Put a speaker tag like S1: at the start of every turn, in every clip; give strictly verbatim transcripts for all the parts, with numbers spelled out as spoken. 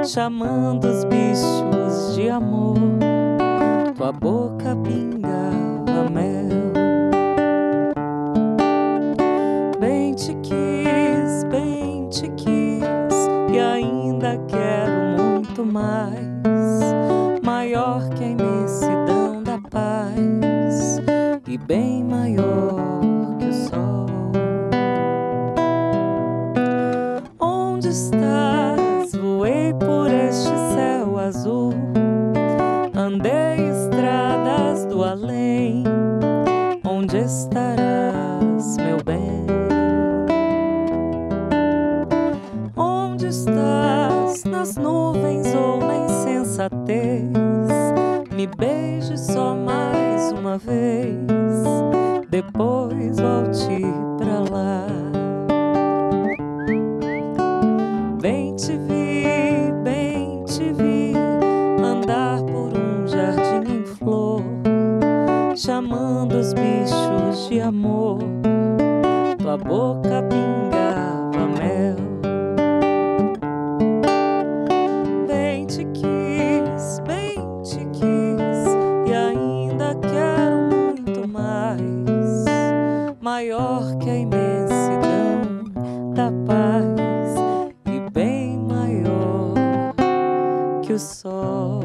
S1: chamando os bichos de amor. Tua boca pingava mel. Bem te quis, bem te quis, e ainda quero muito mais, maior que a imensidão da paz e bem maior que o sol. Onde estás? Voei por este céu azul, andei estradas do além. Onde estarás, meu bem? Onde estás? Nas nuvens ou na insensatez? Me beije só mais uma vez, depois volte pra lá. Bem te vi, bem te vi, andar por um jardim em flor, chamando os bichos de amor. Tua boca pingava mel. Bem te quis, bem te quis, e ainda quero muito mais, maior que a imensidão da paz e bem maior que o sol.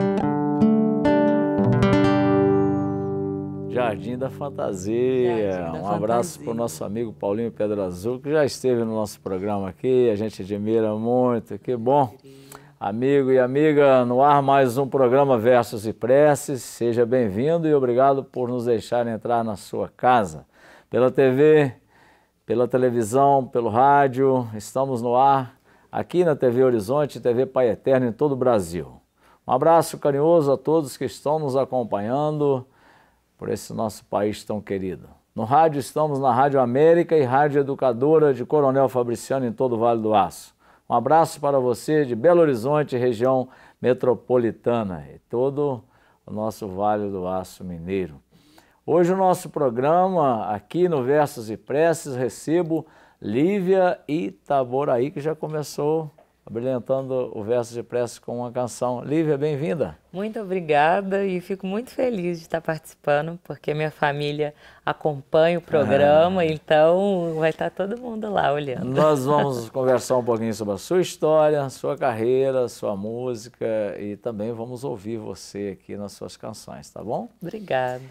S2: Jardim da Fantasia.
S1: Jardim da
S2: Um abraço
S1: Fantasia.
S2: para o nosso amigo Paulinho Pedro Azul, que já esteve no nosso programa aqui, a gente admira muito, que bom. Amigo e amiga, no ar mais um programa Versos e Preces. Seja bem-vindo e obrigado por nos deixar entrar na sua casa. Pela T V, pela televisão, pelo rádio, estamos no ar aqui na T V Horizonte, T V Pai Eterno em todo o Brasil. Um abraço carinhoso a todos que estão nos acompanhando por esse nosso país tão querido. No rádio estamos na Rádio América e Rádio Educadora de Coronel Fabriciano em todo o Vale do Aço. Um abraço para você de Belo Horizonte, região metropolitana e todo o nosso Vale do Aço mineiro. Hoje o nosso programa, aqui no Versos e Preces, recebo Lívia Itaboraí, que já começou brilhantando o Versos e Preces com uma canção. Lívia, bem-vinda.
S1: Muito obrigada e fico muito feliz de estar participando, porque minha família acompanha o programa, ah. então vai estar todo mundo lá olhando.
S2: Nós vamos conversar um pouquinho sobre a sua história, sua carreira, sua música e também vamos ouvir você aqui nas suas canções, tá bom?
S1: Obrigada.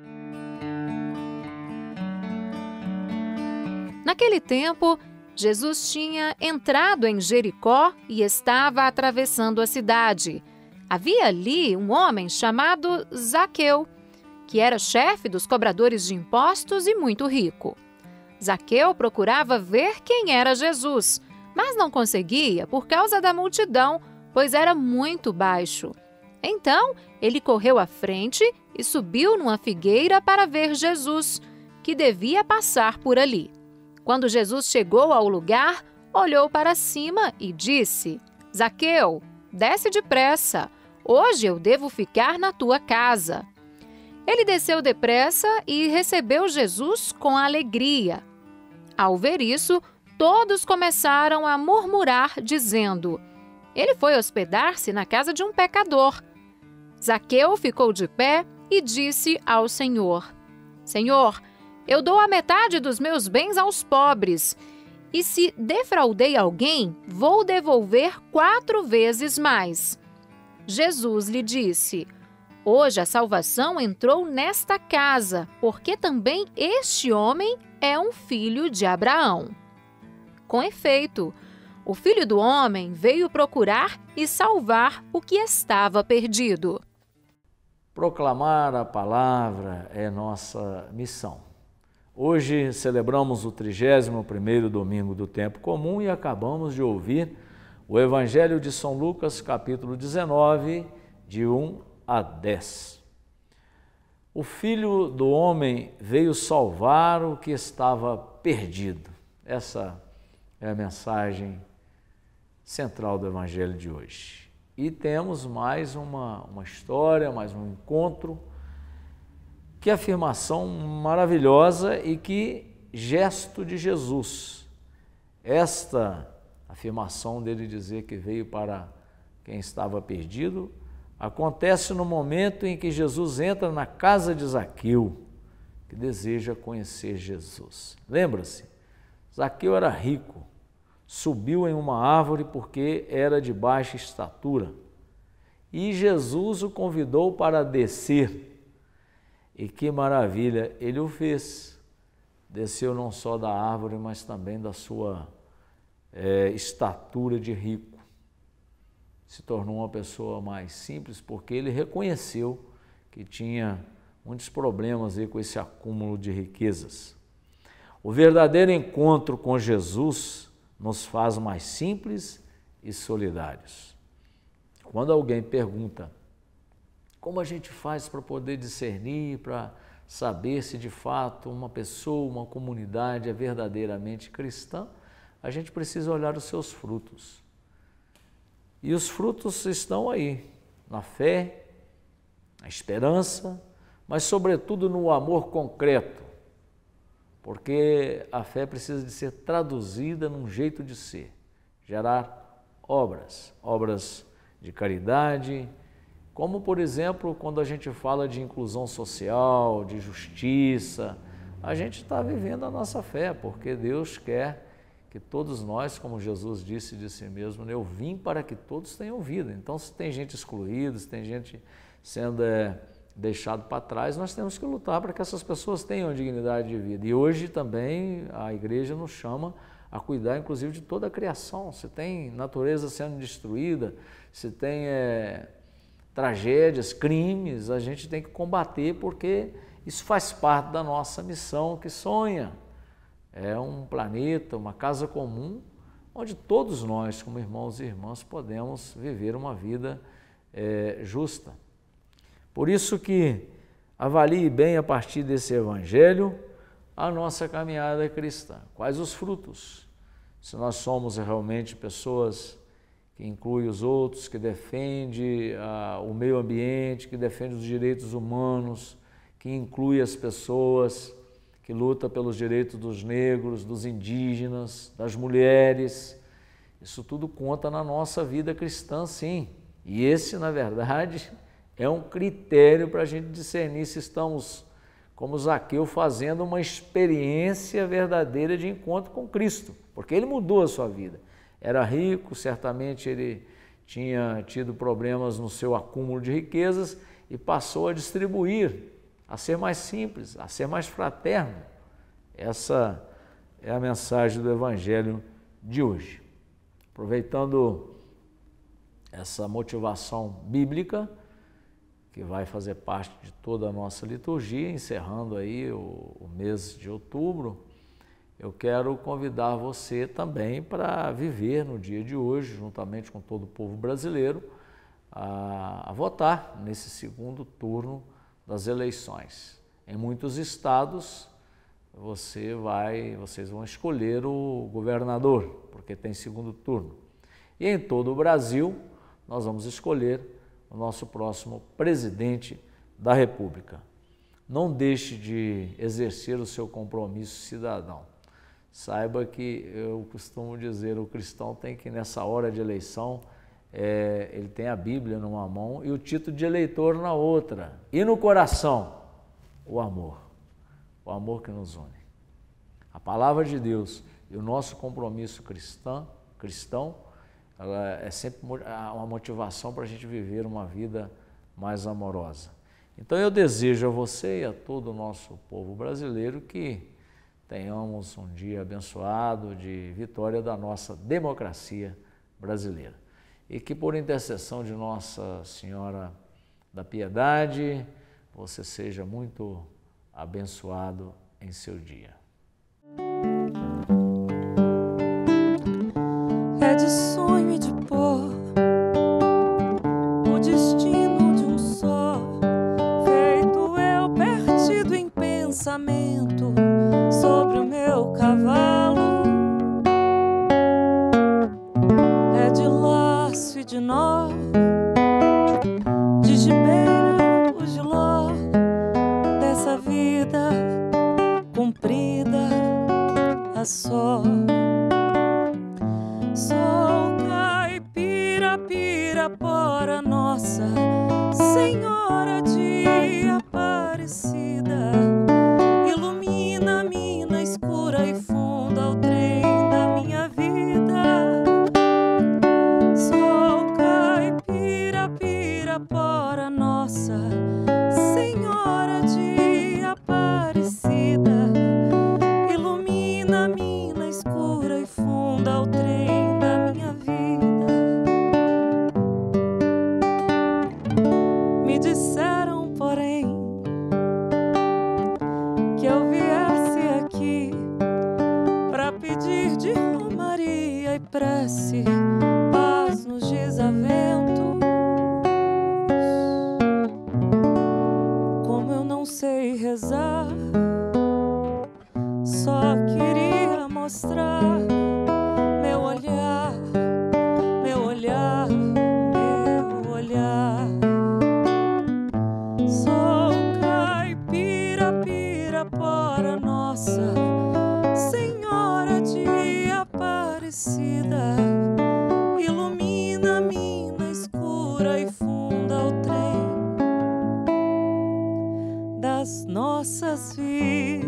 S3: Naquele tempo, Jesus tinha entrado em Jericó e estava atravessando a cidade. Havia ali um homem chamado Zaqueu, que era chefe dos cobradores de impostos e muito rico. Zaqueu procurava ver quem era Jesus, mas não conseguia por causa da multidão, pois era muito baixo. Então, ele correu à frente e subiu numa figueira para ver Jesus, que devia passar por ali. Quando Jesus chegou ao lugar, olhou para cima e disse: Zaqueu, desce depressa, hoje eu devo ficar na tua casa. Ele desceu depressa e recebeu Jesus com alegria. Ao ver isso, todos começaram a murmurar, dizendo: ele foi hospedar-se na casa de um pecador. Zaqueu ficou de pé e disse ao Senhor: Senhor, eu dou a metade dos meus bens aos pobres, e se defraudei alguém, vou devolver quatro vezes mais. Jesus lhe disse: hoje a salvação entrou nesta casa, porque também este homem é um filho de Abraão. Com efeito, o Filho do Homem veio procurar e salvar o que estava perdido.
S2: Proclamar a palavra é nossa missão. Hoje celebramos o trigésimo primeiro domingo do tempo comum e acabamos de ouvir o Evangelho de São Lucas, capítulo dezenove, de um a dez. O Filho do Homem veio salvar o que estava perdido. Essa é a mensagem central do Evangelho de hoje. E temos mais uma, uma história, mais um encontro. Que afirmação maravilhosa e que gesto de Jesus. Esta afirmação dele dizer que veio para quem estava perdido, acontece no momento em que Jesus entra na casa de Zaqueu, que deseja conhecer Jesus. Lembra-se? Zaqueu era rico, subiu em uma árvore porque era de baixa estatura. E Jesus o convidou para descer. E que maravilha, ele o fez. Desceu não só da árvore, mas também da sua é, estatura de rico. Se tornou uma pessoa mais simples porque ele reconheceu que tinha muitos problemas aí com esse acúmulo de riquezas. O verdadeiro encontro com Jesus nos faz mais simples e solidários. Quando alguém pergunta como a gente faz para poder discernir, para saber se de fato uma pessoa, uma comunidade é verdadeiramente cristã, a gente precisa olhar os seus frutos. E os frutos estão aí, na fé, na esperança, mas sobretudo no amor concreto, porque a fé precisa de ser traduzida num jeito de ser, gerar obras, obras de caridade, como por exemplo, quando a gente fala de inclusão social, de justiça, a gente está vivendo a nossa fé, porque Deus quer que todos nós, como Jesus disse de si mesmo, eu vim para que todos tenham vida. Então, se tem gente excluída, se tem gente sendo é, deixado para trás, nós temos que lutar para que essas pessoas tenham dignidade de vida. E hoje também a igreja nos chama a cuidar, inclusive, de toda a criação. Se tem natureza sendo destruída, se tem é, tragédias, crimes, a gente tem que combater, porque isso faz parte da nossa missão que sonha. É um planeta, uma casa comum, onde todos nós, como irmãos e irmãs, podemos viver uma vida é, justa. Por isso que avalie bem a partir desse evangelho a nossa caminhada cristã. Quais os frutos? Se nós somos realmente pessoas que incluem os outros, que defende ah, o meio ambiente, que defende os direitos humanos, que inclui as pessoas, que luta pelos direitos dos negros, dos indígenas, das mulheres. Isso tudo conta na nossa vida cristã, sim. E esse, na verdade, é um critério para a gente discernir se estamos, como Zaqueu, fazendo uma experiência verdadeira de encontro com Cristo, porque ele mudou a sua vida. Era rico, certamente ele tinha tido problemas no seu acúmulo de riquezas e passou a distribuir, a ser mais simples, a ser mais fraterno. Essa é a mensagem do Evangelho de hoje. Aproveitando essa motivação bíblica, que vai fazer parte de toda a nossa liturgia, encerrando aí o, o mês de outubro, eu quero convidar você também para viver no dia de hoje, juntamente com todo o povo brasileiro, a, a votar nesse segundo turno das eleições. Em muitos estados, você vai, vocês vão escolher o governador, porque tem segundo turno. E em todo o Brasil, nós vamos escolher o nosso próximo presidente da República. Não deixe de exercer o seu compromisso cidadão. Saiba que, eu costumo dizer, o cristão tem que, nessa hora de eleição, É, ele tem a Bíblia numa mão e o título de eleitor na outra. E no coração, o amor. O amor que nos une. A palavra de Deus e o nosso compromisso cristão, cristão ela é sempre uma motivação para a gente viver uma vida mais amorosa. Então eu desejo a você e a todo o nosso povo brasileiro que tenhamos um dia abençoado de vitória da nossa democracia brasileira. E que por intercessão de Nossa Senhora da Piedade, você seja muito abençoado em seu dia.
S1: É de sonho e de pó, o destino de um só, feito eu perdido em pensamento sobre o meu cavalo. É de laço e de nó, de gibeira o giló, dessa vida comprida a só. Sou caipira, pira, Pirapora nossa, Senhora de Aparecida, ilumina a mina escura e funda ao trem da minha vida. Sol caipira, Pirapora nossa, Senhora de Aparecida, ilumina a mina escura e funda ao trem da minha vida. Me disseram, porém, que eu viesse aqui pra pedir de romaria e prece, paz nos desaventos. Como eu não sei rezar, só queria mostrar meu olhar, meu olhar, meu olhar. Sou caipira, Pirapora nossa, Senhora de Aparecida, ilumina a mina escura e funda o trem das nossas vidas.